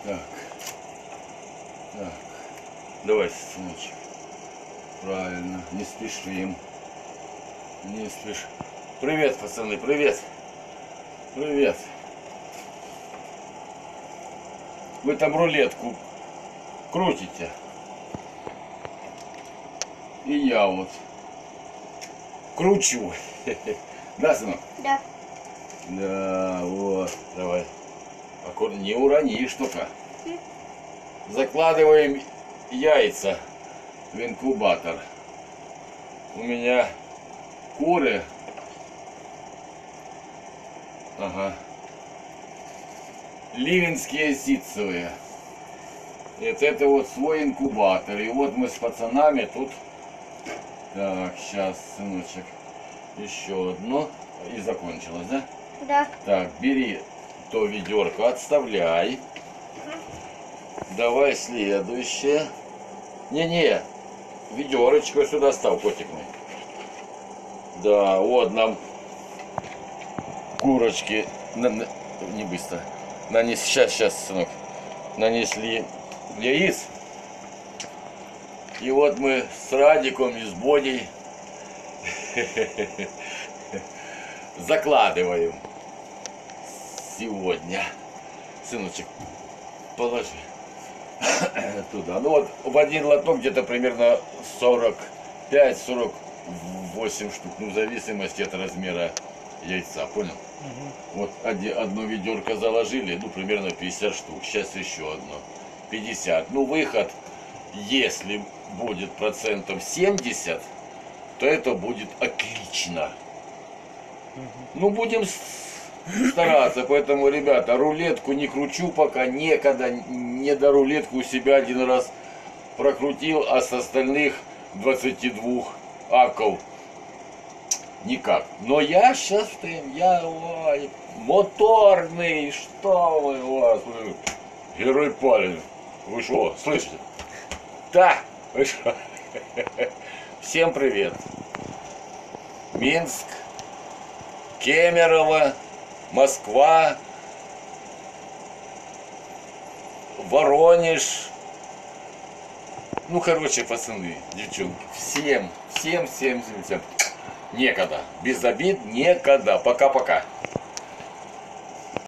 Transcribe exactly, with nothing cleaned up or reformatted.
Так. Так. Давай, сыночек. Правильно. Не спешим. Не спешим. Привет, пацаны, привет. Привет. Вы там рулетку крутите. И я вот кручу. Да, сынок? Да. Да, вот, давай. Не уронишь только. Закладываем яйца в инкубатор. У меня куры. Ага. Ливенские ситцевые. Это, это вот свой инкубатор. И вот мы с пацанами тут. Так, сейчас, сыночек. Еще одно. И закончилось, да? Да. Так, бери то ведерко, отставляй. Давай следующее. Не-не, ведерочко сюда став, котик мой. Да, вот нам курочки, на, на, не быстро, нанес, сейчас, сейчас, сынок, нанесли яиц. И вот мы с Радиком и с Бодей закладываем сегодня. Сыночек, положи туда. Ну вот в один лоток где-то примерно сорок пять — сорок восемь штук. Ну в зависимости от размера яйца, понял? Угу. Вот одно ведерко заложили, ну примерно пятьдесят штук. Сейчас еще одно. пятьдесят. Ну выход, если будет процентов семьдесят, то это будет отлично. Угу. Ну будем стараться, поэтому, ребята, рулетку не кручу пока, некогда, не до рулетку у себя один раз прокрутил, а с остальных двадцати двух аков никак. Но я сейчас, я ой, моторный, что вы, у вас, герой парень, вы что, слышите? Да, вы что? Всем привет. Минск, Кемерово, Москва, Воронеж. Ну, короче, пацаны, девчонки, всем, всем, всем, всем, всем. Некогда. Без обид, некогда. Пока-пока.